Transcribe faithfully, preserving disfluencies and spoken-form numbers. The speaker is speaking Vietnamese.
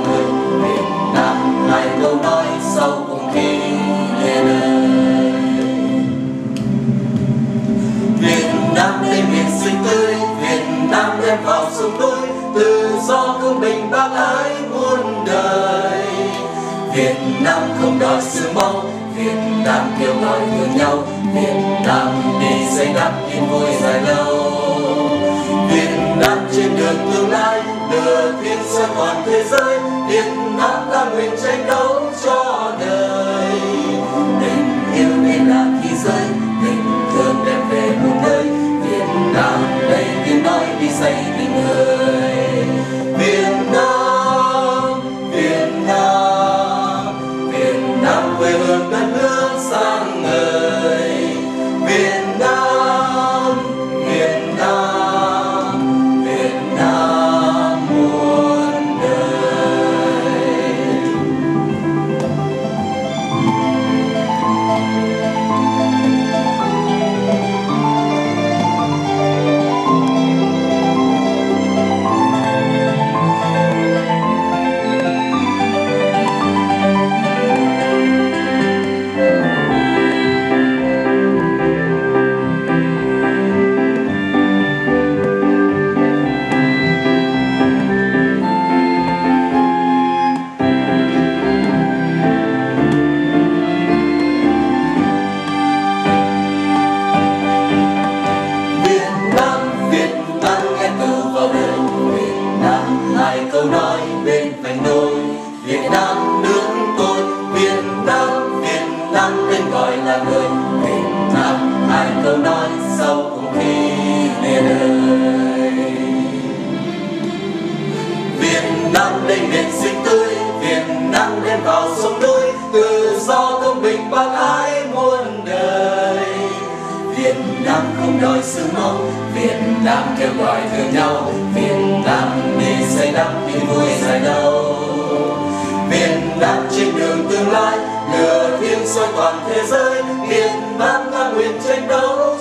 người. Việt Nam hai câu nói sau cùng khi lìa đời. Việt Nam đây miền xinh tươi, Việt Nam em vào sông núi, tự do công bình bác ái muôn đời. Việt Nam không đòi sự mong, Việt Nam kêu gọi thương nhau, Việt Nam đi xây đắp yên vui dài lâu. Việt Nam trên đường tương lai, đưa thiên soi toàn thế giới, Việt Nam ta nguyện tranh đấu cho đời. Tình yêu nên là khí giới, tình thương đem về một nơi, Việt Nam đây tiếng nói đi xây tình người. Việt Nam, Việt Nam, Việt Nam quê hương đất nước sáng ngời. Việt Nam, Việt Nam, Việt Nam muôn đời. Câu nói bên vành đôi, Việt Nam nước tôi, Việt Nam, Việt Nam tên gọi là người. Việt Nam hai câu nói sau cùng khi lìa đời. Việt Nam đây miền xinh tươi, Việt Nam đem vào sông núi, tự do công bình bác ái muôn đời. Việt Nam không đòi sự mong, Việt Nam kêu gọi thương nhau, Việt Nam đi xây đắp yên vui dài lâu. Việt Nam trên đường tương lai, lửa thiêng soi toàn thế giới, Việt Nam ta nguyện tranh đấu